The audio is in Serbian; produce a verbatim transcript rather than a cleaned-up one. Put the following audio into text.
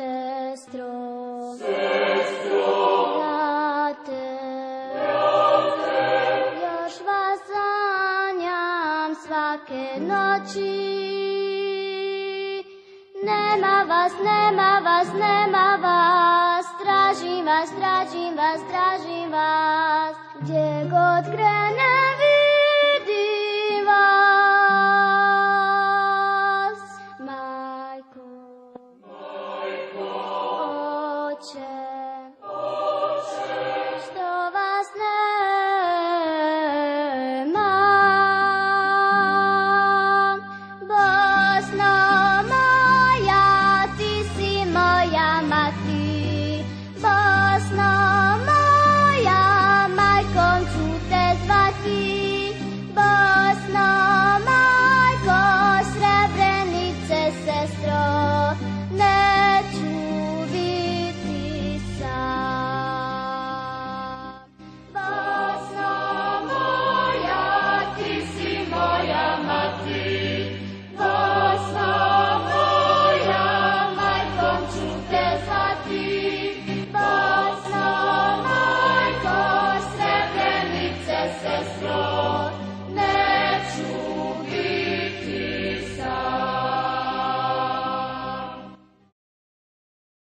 Sestro, Sestro, brate, brate, još vas sanjam svake noći. Nema vas, nema vas, nema vas, tražim vas, tražim vas, tražim vas, gdje god krenem.